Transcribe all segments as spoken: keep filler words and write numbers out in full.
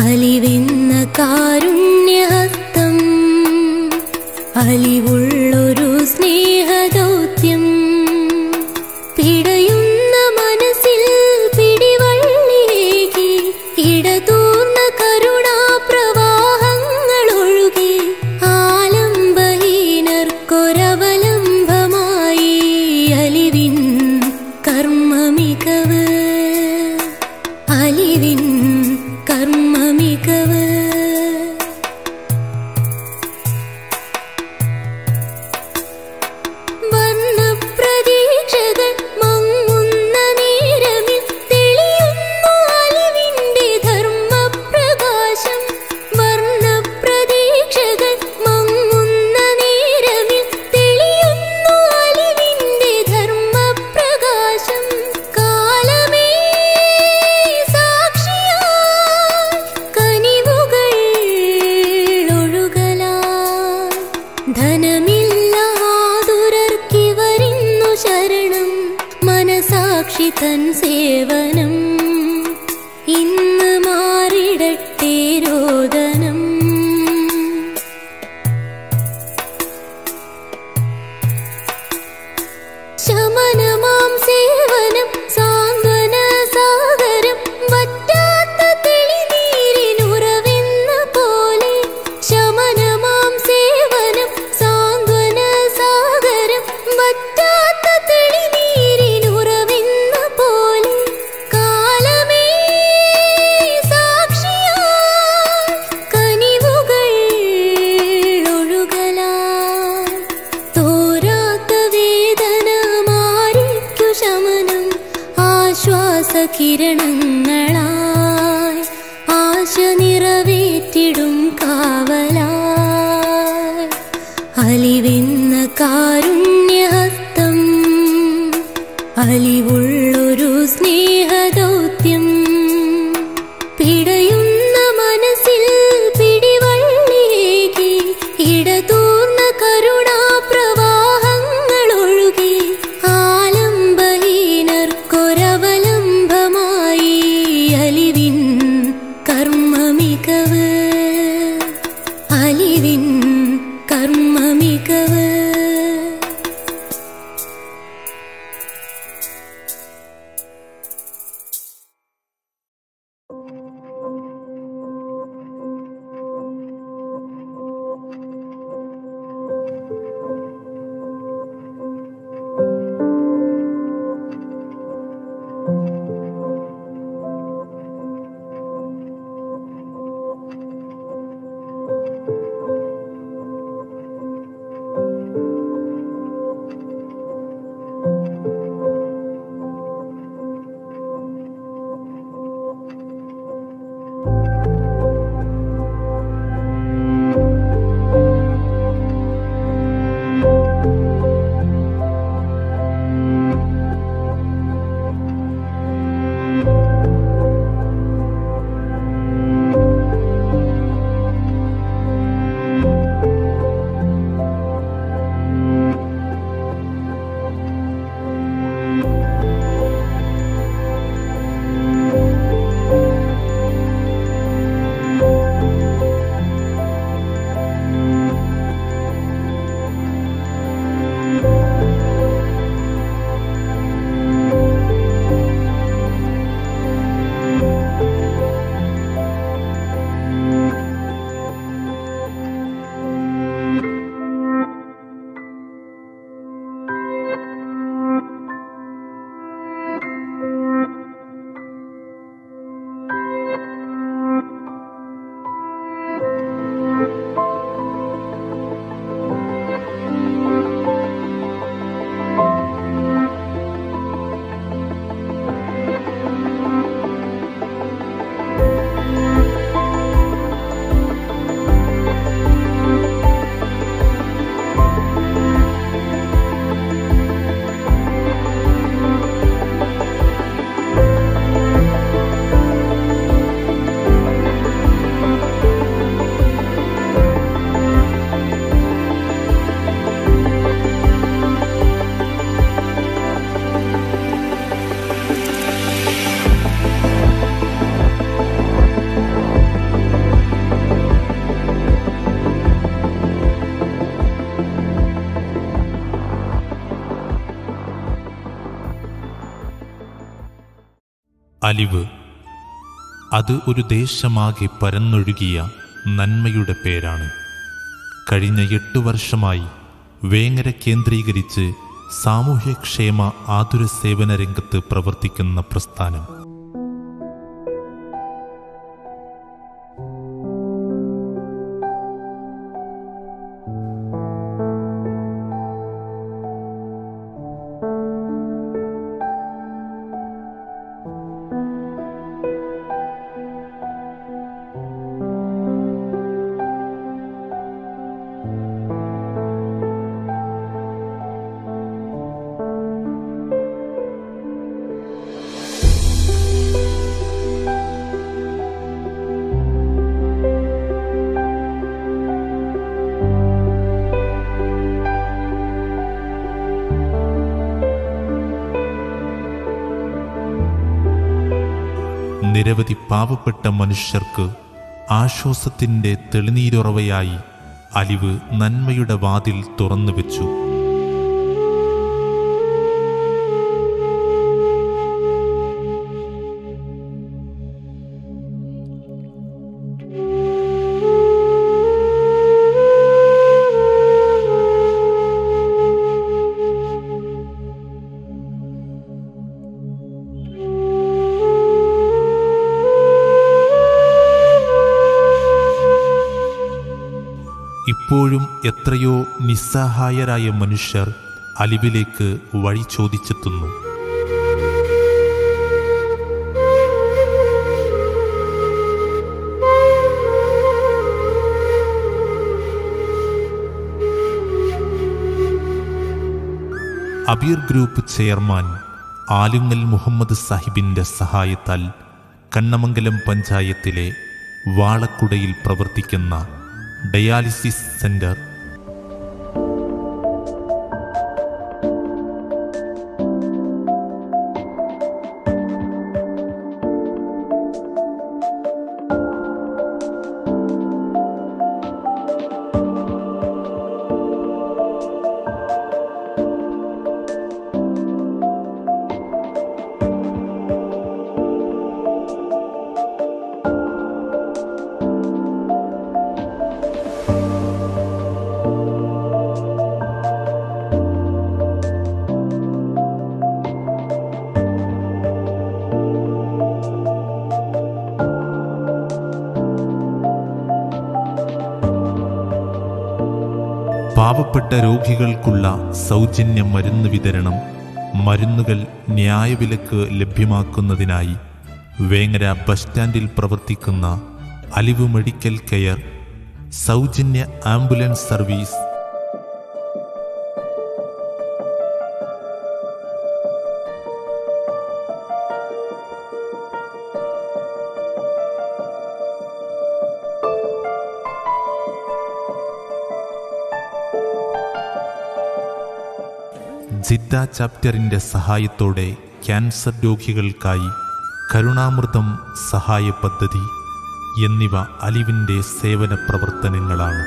അലിവെന്ന കാരുണ്യഹസ്തം അലിവുള്ളൊരു സ്നേഹദൗത്യം പിടയുന്ന മനസ്സിൽ പിടിവള്ളിയേകി ഇടതൂർന്ന കരുണാപ്രവാഹങ്ങളൊഴുകി ആലംബഹീനർക്കൊരവലംബമായി അലിവിൻ കർമ്മമികവ് അലിവിൻ കർമ്മമികവ് വർണ്ണപ്രതീക്ഷകൾ മങ്ങുന്ന നേരമിൽ തെളിയുന്നു അലിവിന്റെ ധർമ്മപ്രകാശം വർണ്ണപ്രതീക്ഷകൾ മങ്ങുന്ന നേരമിൽ തെളിയുന്നു അലിവിന്റെ ധർമ്മപ്രകാശം കാലമേ സാക്ഷിയായി കനിവുകൾ ഒഴുകലായി ധനമില്ലാതുരർക്കിവരിന്നു ശരണം മനസാക്ഷി തൻ സേവനം ഇന്ന് മാറിടട്ടെ രോദനം ശമനമാം സേവനം സാന്ത്വന സാഗരം വറ്റാത്ത തെളിനീരിനുറവെന്ന പോലെ ശമനമാം സേവനം സാന്ത്വന സാഗരം വറ്റാത്ത തെളിനീരിനുറവെന്ന പോലെ കാലമേ സാക്ഷിയായി കനിവുകൾ ഒഴുകലായി തോരാത്ത വേദന മാറിക്കു ശമനം ആശ്വാസകിരണങ്ങളായി ആശ നിറവേറ്റിടും കാവലായി അലിവെന്ന കാരുണ്യഹസ്തം അലിവുള്ളൊരു സ്നേഹദൗത്യം പിടയുന്ന മനസ്സിൽ പിടിവള്ളിയേകി ഇടതൂർന്ന കരുണാപ്രവാഹങ്ങളൊഴുകി ആലംബഹീനർക്കൊരവലംബമായി അലിവിൻ കർമ്മമികവ് അലിവിൻ കർമ്മമികവ് അലിവ് അത് ഒരു ദേശമാകെ പരന്നൊഴുകിയ നന്മയുടെ പേരാണ്. കഴിഞ്ഞ എട്ട് വർഷമായി വേങ്ങര കേന്ദ്രീകരിച്ച് സാമൂഹ്യക്ഷേമ ആതുര സേവന രംഗത്ത് പ്രവർത്തിക്കുന്ന പ്രസ്ഥാനം. നിരവധി പാവപ്പെട്ട മനുഷ്യർക്ക് ആശ്വാസത്തിൻ്റെ തെളിനീരുറവയായി അലിവ് നന്മയുടെ വാതിൽ തുറന്നുവെച്ചു. ഇപ്പോഴും എത്രയോ നിസ്സഹായരായ മനുഷ്യർ അലിവിലേക്ക് വഴി ചോദിച്ചെത്തുന്നു. അബീർ ഗ്രൂപ്പ് ചെയർമാൻ ആലുങ്ങൽ മുഹമ്മദ് സാഹിബിൻ്റെ സഹായത്താൽ കണ്ണമംഗലം പഞ്ചായത്തിലെ വാളക്കുടയിൽ പ്രവർത്തിക്കുന്ന ഡയാലിസിസ് സെന്റർ പാവപ്പെട്ട രോഗികൾക്കുള്ള സൗജന്യ മരുന്ന് വിതരണം, മരുന്നുകൾ ന്യായവിലക്ക് ലഭ്യമാക്കുന്നതിനായി വേങ്ങര ബസ് സ്റ്റാൻഡിൽ പ്രവർത്തിക്കുന്ന അലിവ് മെഡിക്കൽ കെയർ, സൗജന്യ ആംബുലൻസ് സർവീസ്, ജിദ്ദ ചാപ്റ്ററിൻ്റെ സഹായത്തോടെ ക്യാൻസർ രോഗികൾക്കായി കരുണാമൃതം സഹായ പദ്ധതി എന്നിവ അലിവിൻ്റെ സേവന പ്രവർത്തനങ്ങളാണ്.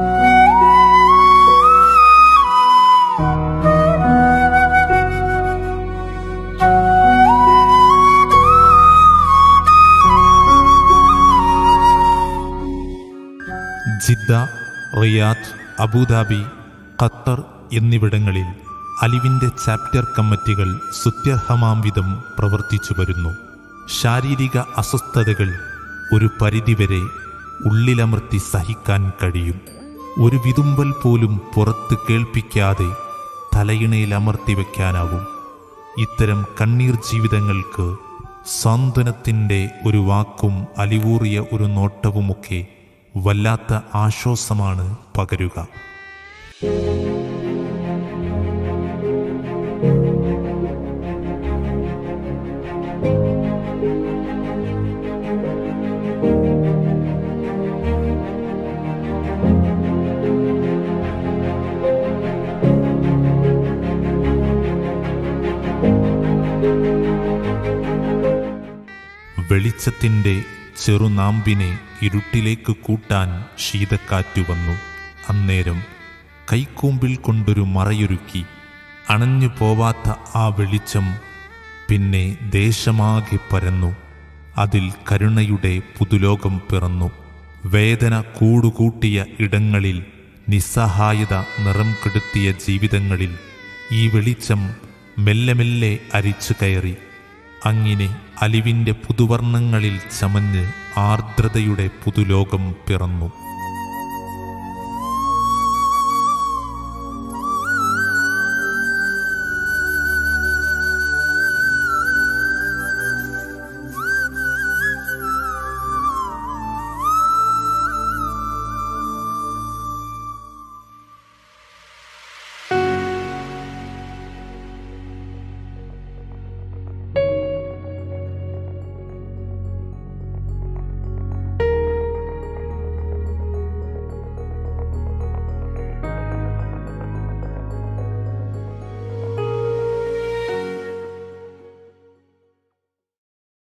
ജിദ്ദ, റിയാദ്, അബുദാബി, ഖത്തർ എന്നിവിടങ്ങളിൽ അലിവിൻ്റെ ചാപ്റ്റർ കമ്മിറ്റികൾ സുത്യർഹമാം വിധം പ്രവർത്തിച്ചു വരുന്നു. ശാരീരിക അസ്വസ്ഥതകൾ ഒരു പരിധിവരെ ഉള്ളിലമർത്തി സഹിക്കാൻ കഴിയും. ഒരു വിതുമ്പൽ പോലും പുറത്ത് കേൾപ്പിക്കാതെ തലയിണയിൽ അമർത്തി വയ്ക്കാനാവും. ഇത്തരം കണ്ണീർ ജീവിതങ്ങൾക്ക് സാന്ത്വനത്തിൻ്റെ ഒരു വാക്കും അലിവൂറിയ ഒരു നോട്ടവുമൊക്കെ വല്ലാത്ത ആശ്വാസമാണ് പകരുക. വെളിച്ചത്തിൻ്റെ ചെറുനാമ്പിനെ ഇരുട്ടിലേക്ക് കൂട്ടാൻ ശീതക്കാറ്റു വന്നു. അന്നേരം കൈക്കൂമ്പിൽ കൊണ്ടൊരു മറയൊരുക്കി അണഞ്ഞു പോവാത്ത ആ വെളിച്ചം പിന്നെ ദേശമാകെ പരന്നു. അതിൽ കരുണയുടെ പുതുലോകം പിറന്നു. വേദന കൂടുകൂട്ടിയ ഇടങ്ങളിൽ, നിസ്സഹായത നിറം കെടുത്തിയ ജീവിതങ്ങളിൽ ഈ വെളിച്ചം മെല്ലെ മെല്ലെ അരിച്ചു കയറി. അങ്ങനെ അലിവിൻ്റെ പുതുവർണ്ണങ്ങളിൽ ചമഞ്ഞ് ആർദ്രതയുടെ പുതുലോകം പിറന്നു.